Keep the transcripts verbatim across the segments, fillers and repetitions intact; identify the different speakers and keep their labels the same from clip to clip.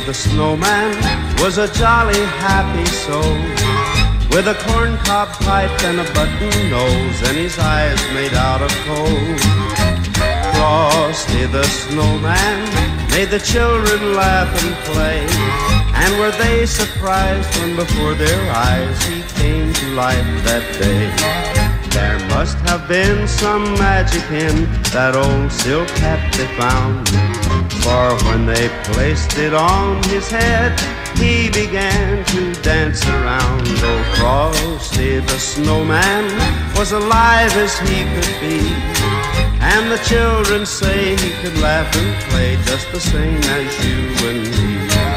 Speaker 1: the Snowman was a jolly happy soul, with a corncob pipe and a button nose, and his eyes made out of coal. Frosty the Snowman made the children laugh and play, and were they surprised when before their eyes he came to life that day. There must have been some magic in that old silk hat they found, for when they placed it on his head, he began to dance around. Oh, Frosty the Snowman was alive as he could be, and the children say he could laugh and play just the same as you and me.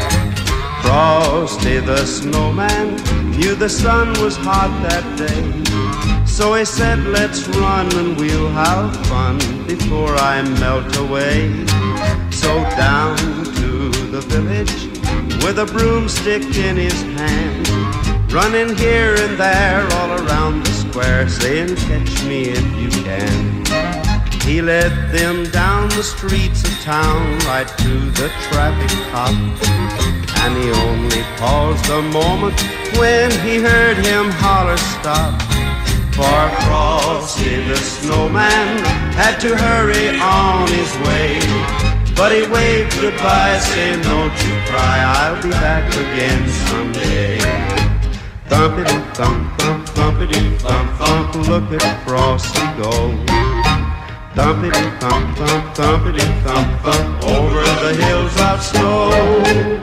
Speaker 1: Frosty the Snowman knew the sun was hot that day, so he said, let's run and we'll have fun before I melt away. So down to the village with a broomstick in his hand, running here and there all around the square, saying, catch me if you can. He led them down the streets of town right to the traffic cop, and he only paused a moment when he heard him holler stop. For Frosty the Snowman had to hurry on his way, but he waved goodbye saying, don't you cry, I'll be back again someday. Thumpity-thump, thump, thumpity-thump, thump, look at Frosty go. Thumpity-thump, thump, thumpity-thump, thump, over the hills of snow.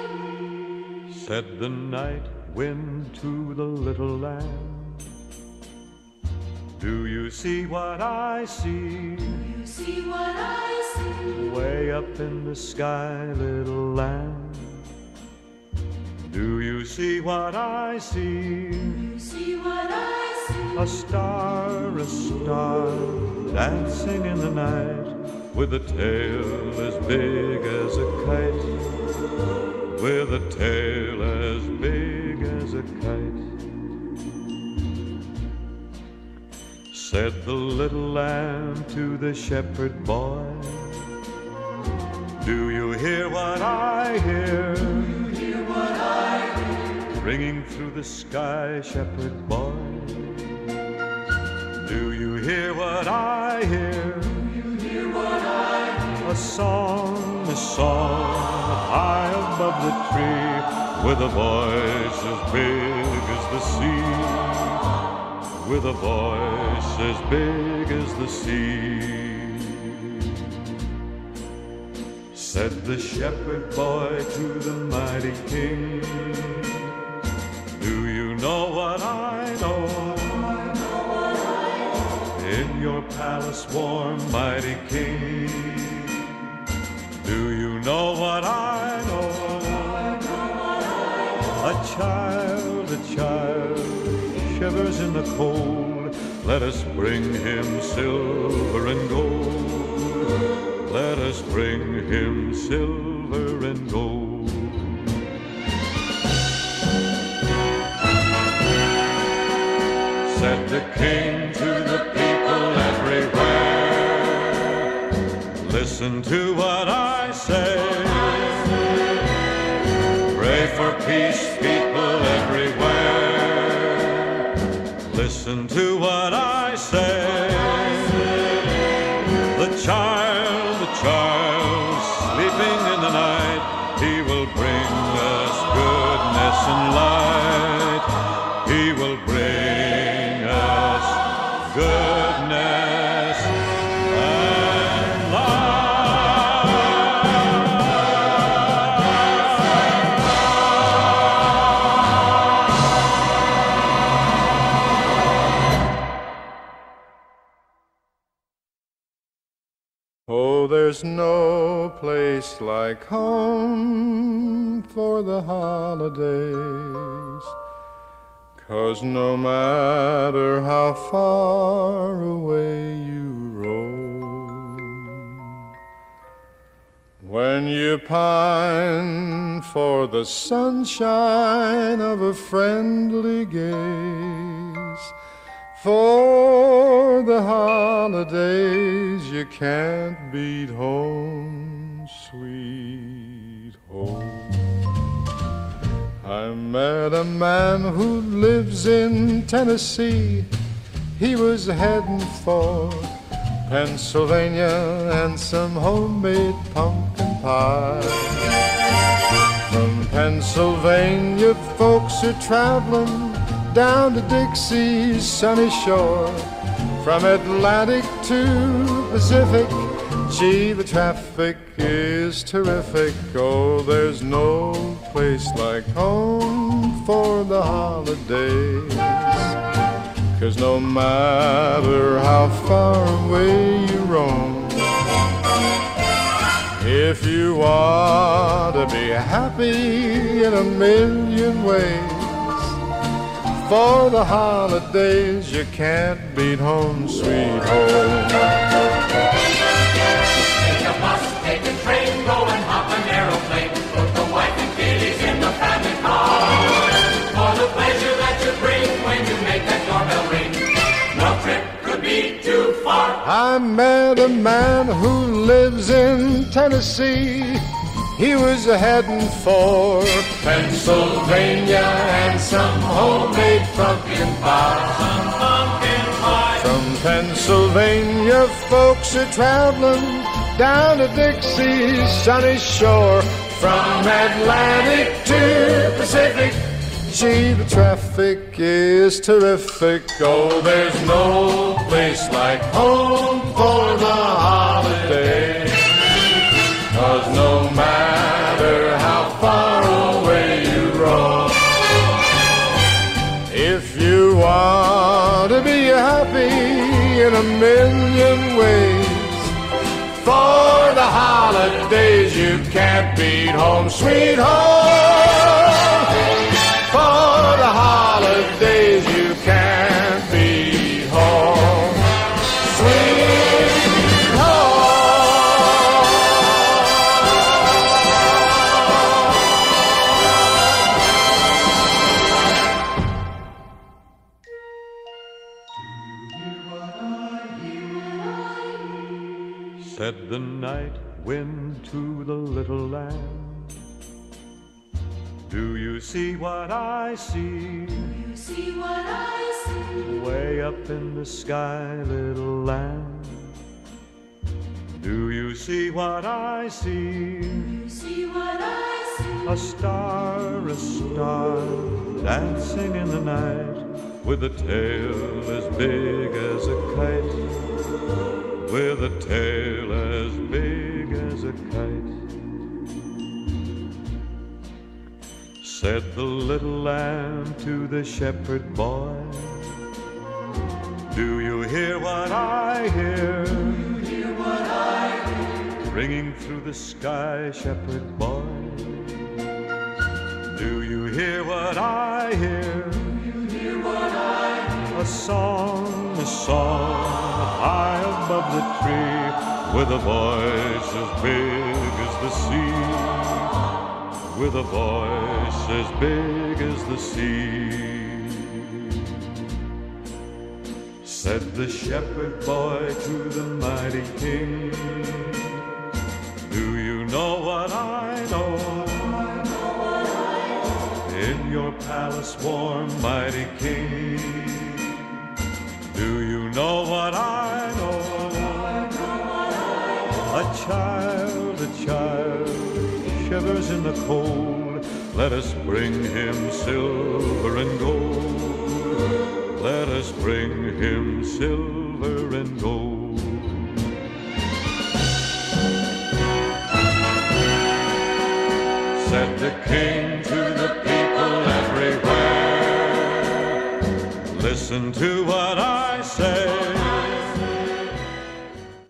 Speaker 2: Said the night wind to the little land, Do you see what I see?
Speaker 3: Do you see what I see?
Speaker 2: Way up in the sky, little lamb. Do you see what I see?
Speaker 3: Do you see what I see?
Speaker 2: A star, a star, dancing in the night, with a tail as big as a kite, with a tail as big as a kite. Said the little lamb to the shepherd boy, do you hear what I hear?
Speaker 3: Do you hear what I hear?
Speaker 2: Ringing through the sky, shepherd boy. Do you hear what I hear?
Speaker 3: Do you hear what I hear?
Speaker 2: A song, a song, high above the tree, with a voice as big as the sea, with a voice as big as the sea. Said the shepherd boy to the mighty king, do you know what I know? In your palace warm, mighty king, do you know what I know? A child, a child, shivers in the cold. Let us bring him silver and gold. Let us bring him silver and gold. Said the king to the people everywhere, listen to what I say. Pray for peace, people everywhere. Listen to what I say. The child, the child, sleeping in the night, he will bring us goodness and light. He will bring us goodness and
Speaker 4: Oh, there's no place like home for the holidays, 'cause no matter how far away you roam, when you pine for the sunshine of a friendly gaze, for the holidays you can't beat home, sweet home. I met a man who lives in Tennessee. He was heading for Pennsylvania and some homemade pumpkin pie. From Pennsylvania folks are traveling down to Dixie's sunny shore, from Atlantic to Pacific. Gee, the traffic is terrific. Oh, there's no place like home for the holidays, 'cause no matter how far away you roam, if you want to be happy in a million ways, for the holidays you can't beat home, sweet home.
Speaker 5: Take a bus, take a train, go and hop an aeroplane. Put the wife and kiddies in the family car. For the pleasure that you bring when you make that doorbell ring, no trip could be too far.
Speaker 4: I met a man who lives in Tennessee. He was heading for Pennsylvania and some homemade pumpkin pie.
Speaker 5: Some pumpkin pie.
Speaker 4: From Pennsylvania, folks are traveling down to Dixie's sunny shore, from Atlantic to Pacific. Gee, the traffic is terrific. Oh, there's no place like home for the holidays, 'cause no matter how far away you roam, if you want to be happy a million ways. For the holidays you can't beat home, sweet home. For the holidays you can't beat home, sweet home.
Speaker 2: Said the night wind to the little lamb, do you see what I see?
Speaker 3: Do you see what I see?
Speaker 2: Way up in the sky, little lamb. Do you see what I see?
Speaker 3: Do you see what I see?
Speaker 2: A star, a star, dancing in the night, with a tail as big as a kite, with a tail as big as a kite. Said the little lamb to the shepherd boy, do you hear what I hear?
Speaker 3: Do you hear what I hear?
Speaker 2: Ringing through the sky, shepherd boy. Do you hear what I hear?
Speaker 3: Do you hear what I hear?
Speaker 2: A song, a song, high above the tree, with a voice as big as the sea, with a voice as big as the sea. Said the shepherd boy to the mighty king, do you know what I know? In your palace warm, mighty king, do you know what I know? A child, a child, shivers in the cold. Let us bring him silver and gold. Let us bring him silver and gold. Said the king to the people everywhere, listen to what I say.